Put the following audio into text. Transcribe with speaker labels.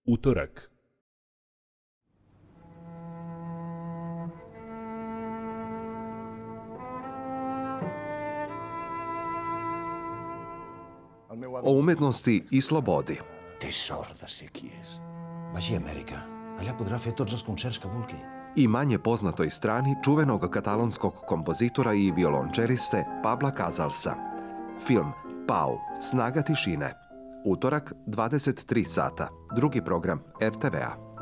Speaker 1: Utorak.
Speaker 2: O umetnosti i slobodi.
Speaker 3: Tesor de ser qui és.
Speaker 4: Vagi a Amèrica. Allà podrà fer tots els concerts que vulgui.
Speaker 2: I manje poznatoj strani čuvenog katalonskog kompozitora i violončeliste Pabla Casalsa. Film Pau, snaga tišine. Utorak, 23 sata. Drugi program RTV-a.